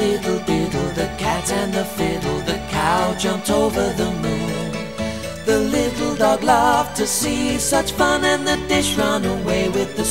diddle diddle, the cat and the fiddle, the cow jumped over the moon. The little dog laughed to see such fun, and the dish ran away with the